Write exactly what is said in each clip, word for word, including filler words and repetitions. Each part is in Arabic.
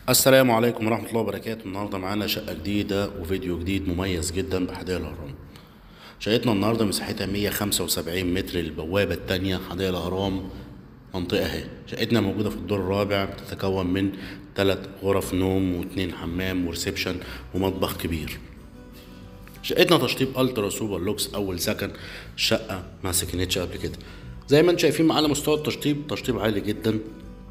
السلام عليكم ورحمة الله وبركاته. النهاردة معانا شقة جديدة وفيديو جديد مميز جدا بحدائق الأهرام. شقتنا النهاردة مساحتها مية خمسة وسبعين متر، البوابة التانية حدائق الأهرام منطقة اهي. شقتنا موجودة في الدور الرابع، بتتكون من تلات غرف نوم واتنين حمام وريسبشن ومطبخ كبير. شقتنا تشطيب الترا سوبر لوكس أول سكن. الشقة ما سكنتش قبل كده. زي ما انتم شايفين معانا مستوى التشطيب تشطيب عالي جدا.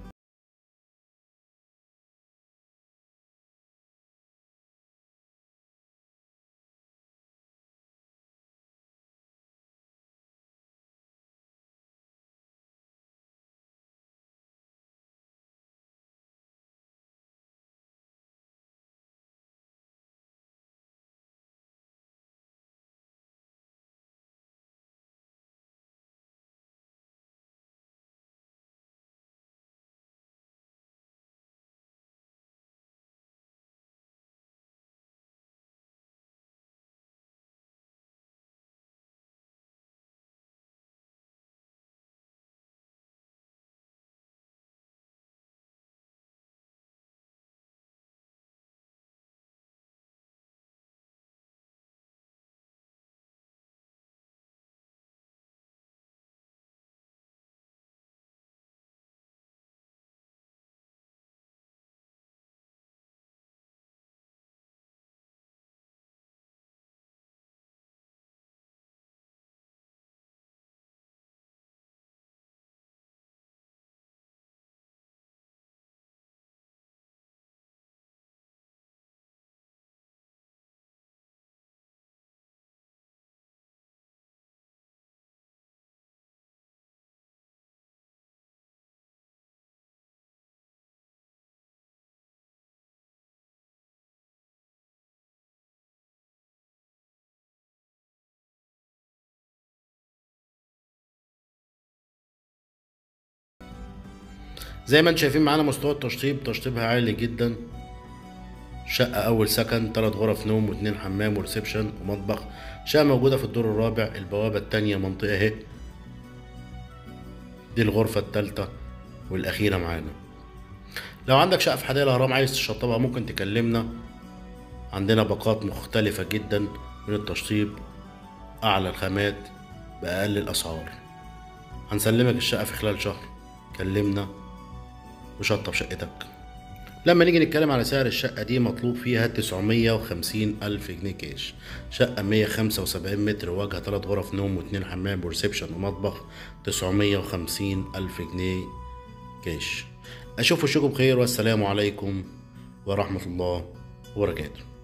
زي ما انتم شايفين معانا مستوى التشطيب تشطيبها عالي جدا. شقة أول سكن، تلات غرف نوم واتنين حمام وريسبشن ومطبخ. شقة موجودة في الدور الرابع، البوابة التانية منطقة اهي. دي الغرفة التالتة والأخيرة معانا. لو عندك شقة في حدائق الأهرام عايز تشطبها ممكن تكلمنا. عندنا باقات مختلفة جدا من التشطيب، أعلى الخامات بأقل الأسعار. هنسلمك الشقة في خلال شهر. كلمنا وشطب شقتك. لما نيجي نتكلم على سعر الشقة دي مطلوب فيها تسعمية وخمسين ألف جنيه كاش. شقة مية خمسة وسبعين متر، واجهة تلات غرف نوم واتنين حمام وريسبشن ومطبخ، تسعمية وخمسين ألف جنيه كاش. أشوف وشكم بخير، والسلام عليكم ورحمة الله وبركاته.